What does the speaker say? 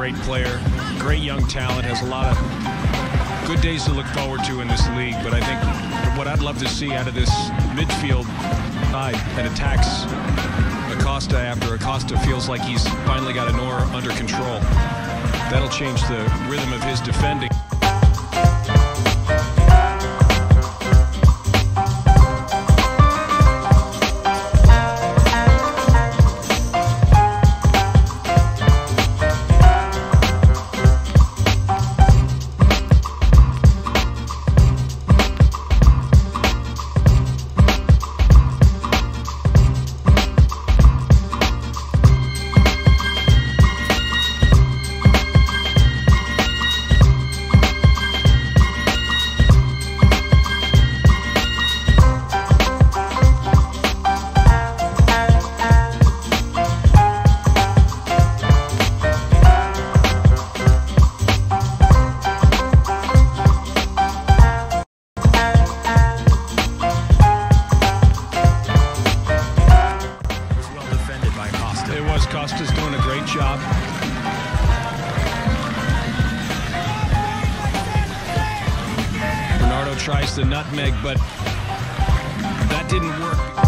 great player, great young talent, has a lot of good days to look forward to in this league. But I think what I'd love to see out of this midfield side that attacks Acosta after Acosta feels like he's finally got Anor under control. That'll change the rhythm of his defending. Costa's doing a great job. Bernardo tries the nutmeg, but that didn't work.